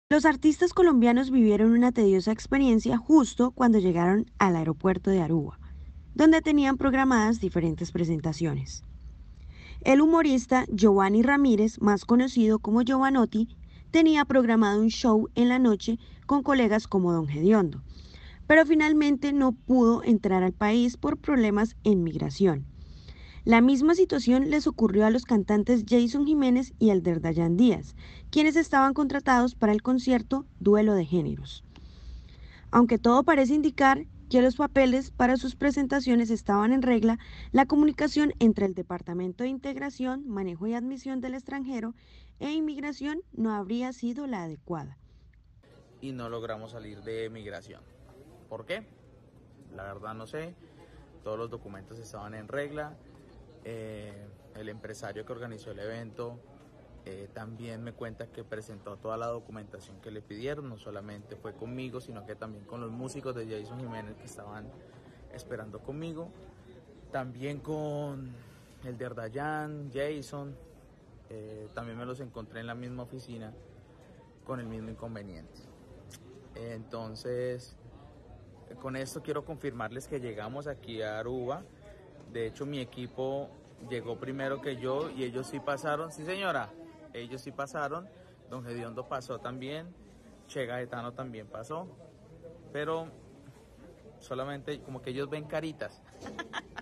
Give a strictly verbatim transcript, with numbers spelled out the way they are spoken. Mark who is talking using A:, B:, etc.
A: Los artistas colombianos vivieron una tediosa experiencia justo cuando llegaron al aeropuerto de Aruba, donde tenían programadas diferentes presentaciones. El humorista Giovanni Ramírez, más conocido como Giovanotti, tenía programado un show en la noche con colegas como Don Gediondo, pero finalmente no pudo entrar al país por problemas en migración. La misma situación les ocurrió a los cantantes Jason Jiménez y Elder Dayan Díaz, quienes estaban contratados para el concierto Duelo de Géneros. Aunque todo parece indicar que los papeles para sus presentaciones estaban en regla, la comunicación entre el Departamento de Integración, Manejo y Admisión del Extranjero e Inmigración no habría sido la adecuada.
B: Y no logramos salir de migración. ¿Por qué? La verdad no sé. Todos los documentos estaban en regla. Eh, el empresario que organizó el evento eh, también me cuenta que presentó toda la documentación que le pidieron. No solamente fue conmigo, sino que también con los músicos de Jason Jiménez que estaban esperando conmigo. También con el de Dayan, Jason. Eh, también me los encontré en la misma oficina con el mismo inconveniente. Entonces, con esto quiero confirmarles que llegamos aquí a Aruba. De hecho, mi equipo llegó primero que yo y ellos sí pasaron. Sí, señora, ellos sí pasaron. Don Gediondo pasó también. Che Gaetano también pasó. Pero solamente como que ellos ven caritas.